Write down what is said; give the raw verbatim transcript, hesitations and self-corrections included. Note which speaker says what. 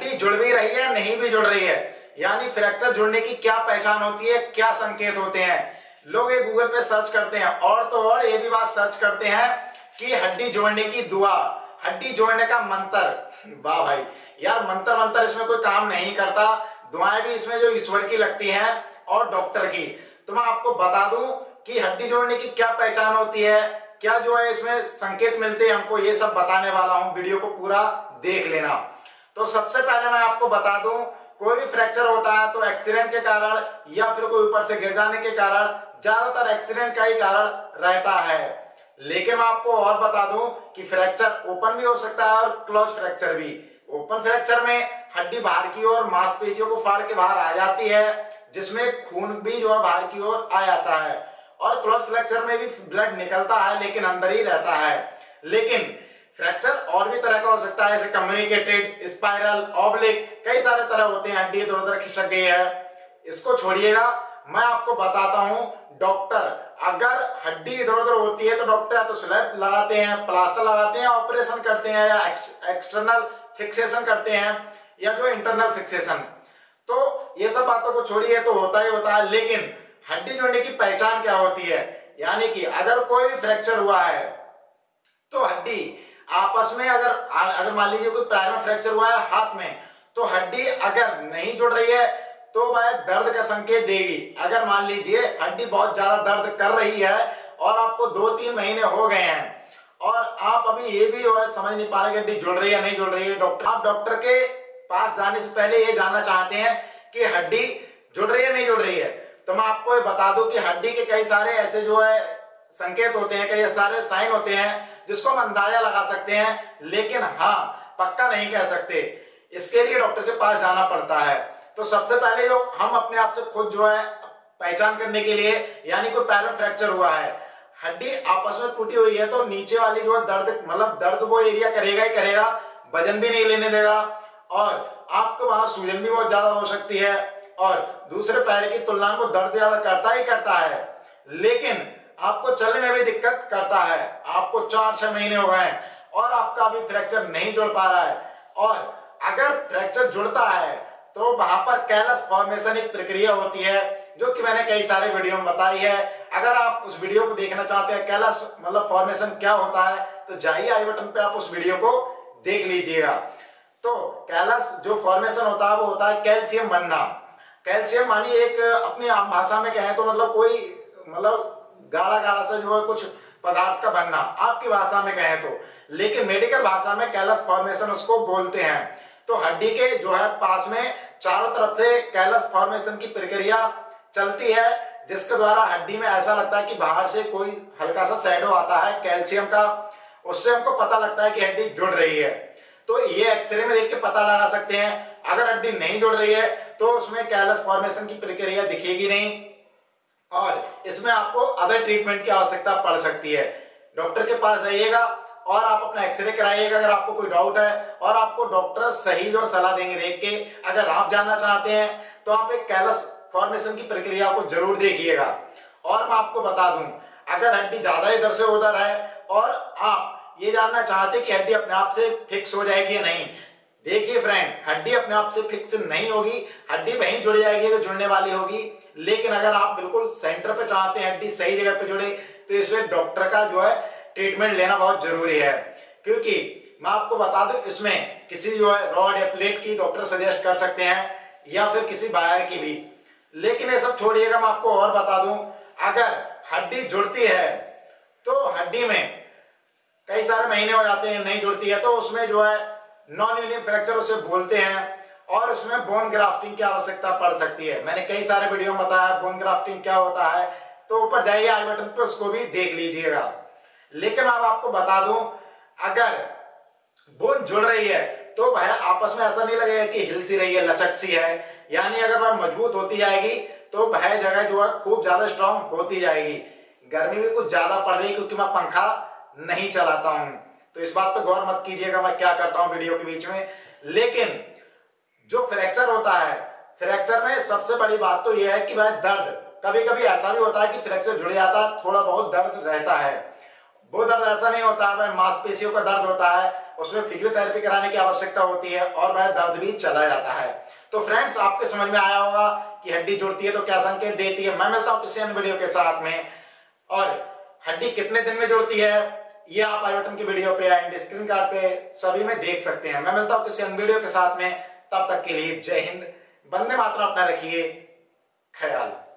Speaker 1: हड्डी जुड़ भी रही है नहीं भी जुड़ रही है, यानी फ्रैक्चर जुड़ने की क्या पहचान होती है, क्या संकेत होते हैं। लोग ये गूगल पे सर्च करते हैं और तो और ये भी बात सर्च करते हैं कि हड्डी जोड़ने की दुआ, हड्डी जोड़ने का मंत्र। वाह भाई, यार मंत्र मंत्र इसमें कोई काम नहीं करता। दुआएं भी इसमें जो ईश्वर की लगती हैं और डॉक्टर की। तो मैं आपको बता दूं कि हड्डी जोड़ने की क्या पहचान होती है, क्या जो है इसमें संकेत मिलते हैं हमको, ये सब बताने वाला हूं। वीडियो को पूरा देख लेना। तो सबसे पहले मैं आपको बता दूं, कोई भी फ्रैक्चर होता है तो एक्सीडेंट के कारण या फिर कोई ऊपर से गिर जाने के कारण, ज्यादातर एक्सीडेंट का ही कारण रहता है। लेकिन मैं आपको और बता दूं कि फ्रैक्चर ओपन भी हो सकता है और क्लोज फ्रैक्चर भी। ओपन फ्रैक्चर में हड्डी बाहर की ओर मांसपेशियों को फाड़ के बाहर आ जाती है, जिसमें खून भी जो है बाहर की ओर आ जाता है। और क्लोज फ्रैक्चर में भी ब्लड निकलता है लेकिन अंदर ही रहता है। लेकिन फ्रैक्चर और भी तरह का हो सकता है, जैसे कम्युनिकेटेड, स्पाइरल, ऑब्लिक, कई सारे तरह होते हैं। हड्डी इधर उधर खिसक गई है, इसको छोड़िएगा, मैं आपको बताता हूं। डॉक्टर अगर हड्डी इधर उधर होती है तो डॉक्टर या तो स्लैब लगाते हैं, प्लास्टर लगाते हैं, ऑपरेशन करते हैं, या एक्स, एक्सटर्नल फिक्सेशन करते हैं, या जो इंटरनल फिक्सेशन। तो ये सब बातों को छोड़िए, तो होता ही होता है। लेकिन हड्डी जोड़ने की पहचान क्या होती है, यानी कि अगर कोई भी फ्रैक्चर हुआ है तो हड्डी आपस में, अगर अगर मान लीजिए कोई पैर में फ्रैक्चर हुआ है हाथ में, तो हड्डी अगर नहीं जुड़ रही है तो वह दर्द का संकेत देगी। अगर मान लीजिए हड्डी बहुत ज्यादा दर्द कर रही है और आपको दो तीन महीने हो गए हैं और आप अभी ये भी जो है समझ नहीं पा रहे कि हड्डी जुड़ रही है नहीं जुड़ रही है, डॉक्टर आप डॉक्टर के पास जाने से पहले ये जानना चाहते हैं कि हड्डी जुड़ रही है नहीं जुड़ रही है, तो मैं आपको ये बता दूं कि हड्डी के कई सारे ऐसे जो है संकेत होते हैं, कई सारे साइन होते हैं जिसको हम अंदाजा लगा सकते हैं, लेकिन हाँ पक्का नहीं कह सकते। इसके लिए डॉक्टर के पास जाना पड़ता है। तो सबसे पहले जो हम अपने आप से खुद जो है पहचान करने के लिए, यानी कोई पैर में फ्रैक्चर हुआ है, हड्डी आपस में टूटी हुई है, तो नीचे वाली जो है दर्द, मतलब दर्द वो एरिया करेगा ही करेगा, वजन भी नहीं लेने देगा और आपको वहां सूजन भी बहुत ज्यादा हो सकती है और दूसरे पैर की तुलना में दर्द ज्यादा करता ही करता है, लेकिन आपको चलने में भी दिक्कत करता है। आपको चार छह महीने हो गए और आपका अभी फ्रैक्चर नहीं जुड़ पा रहा है, और अगर फ्रैक्चर जुड़ता है तो वहां पर कैलस फॉर्मेशन एक प्रक्रिया होती है, जो कि मैंने कई सारे वीडियो में बताई है। अगर आप उस वीडियो को देखना चाहते हैं कैलस मतलब फॉर्मेशन क्या होता है, तो जाइए आई बटन पे आप उस वीडियो को देख लीजिएगा। तो कैलस जो फॉर्मेशन होता है वो होता है कैल्शियम बनना। कैल्शियम मानी एक अपनी आम भाषा में कहें तो मतलब कोई मतलब गाढ़ा गाढ़ा सा जो है कुछ पदार्थ का बनना, आपकी भाषा में कहें तो, लेकिन मेडिकल भाषा में कैलस फॉर्मेशन उसको बोलते हैं। तो हड्डी के जो है पास में चारों तरफ से कैलस फॉर्मेशन की प्रक्रिया चलती है, जिसके द्वारा हड्डी में ऐसा लगता है कि बाहर से कोई हल्का सा शैडो आता है कैल्शियम का, उससे हमको पता लगता है कि हड्डी जुड़ रही है। तो ये एक्सरे में देख के पता लगा सकते हैं। अगर हड्डी नहीं जुड़ रही है तो उसमें कैलस फॉर्मेशन की प्रक्रिया दिखेगी नहीं और इसमें आपको अदर ट्रीटमेंट की आवश्यकता पड़ सकती है। डॉक्टर के पास जाइएगा और आप अपना एक्सरे कराइएगा अगर आपको कोई डाउट है, और आपको डॉक्टर सही जो सलाह देंगे देख के। अगर आप जानना चाहते हैं तो आप एक कैलस फॉर्मेशन की प्रक्रिया को जरूर देखिएगा। और मैं आपको बता दूं, अगर हड्डी ज्यादा इधर से उधर है और आप ये जानना चाहते हैं कि हड्डी अपने आप से फिक्स हो जाएगी या नहीं, देखिए फ्रेंड, हड्डी अपने आप से फिक्स नहीं होगी, हड्डी वहीं जुड़ जाएगी तो जुड़ने वाली होगी। लेकिन अगर आप बिल्कुल सेंटर पे चाहते हैं हड्डी सही जगह पे जुड़े, तो इसमें डॉक्टर का जो है ट्रीटमेंट लेना बहुत जरूरी है। क्योंकि मैं आपको बता दूं, इसमें किसी जो है रॉड या प्लेट की डॉक्टर सजेस्ट कर सकते हैं या फिर किसी वायर की भी। लेकिन ये सब छोड़िएगा, मैं आपको और बता दूं, अगर हड्डी जुड़ती है तो हड्डी में कई सारे महीने हो जाते हैं नहीं जुड़ती है, तो उसमें जो है नॉन यूनियन फ्रैक्चर उसे बोलते हैं और उसमें बोन ग्राफ्टिंग की आवश्यकता पड़ सकती है। मैंने कई सारे वीडियो में बताया बोन ग्राफ्टिंग क्या होता है, तो ऊपर जाइए आई बटन पे उसको भी देख लीजिएगा। लेकिन अब आपको बता दूं, अगर बोन जुड़ रही है तो वह आपस में ऐसा नहीं लगेगा कि हिल सी रही है, लचक सी है, यानी अगर वह मजबूत होती जाएगी तो वह जगह जो है खूब ज्यादा स्ट्रांग होती जाएगी। गर्मी भी कुछ ज्यादा पड़ रही है क्योंकि मैं पंखा नहीं चलाता हूं, तो इस बात पे गौर मत कीजिएगा मैं क्या करता हूं वीडियो के बीच में। लेकिन जो फ्रैक्चर होता है, फ्रैक्चर में सबसे बड़ी बात तो यह है कि वह दर्द, कभी कभी ऐसा भी होता है कि फ्रैक्चर जुड़ जाता है, थोड़ा बहुत दर्द रहता है। वो दर्द ऐसा नहीं होता है वह मांसपेशियों का दर्द होता है, उसमें फिजियोथेरेपी कराने की आवश्यकता होती है और वह दर्द भी चला जाता है। तो फ्रेंड्स, आपके समझ में आया होगा कि हड्डी जुड़ती है तो क्या संकेत देती है। मैं मिलता हूं किसी अन्य वीडियो के साथ में। और हड्डी कितने दिन में जुड़ती है ये आप आई बटन की वीडियो पे एंड स्क्रीन कार्ड पे सभी में देख सकते हैं। मैं मिलता हूं किसी अन्य वीडियो के साथ में, तब तक के लिए जय हिंद, वंदे मातरम, अपना रखिए ख्याल।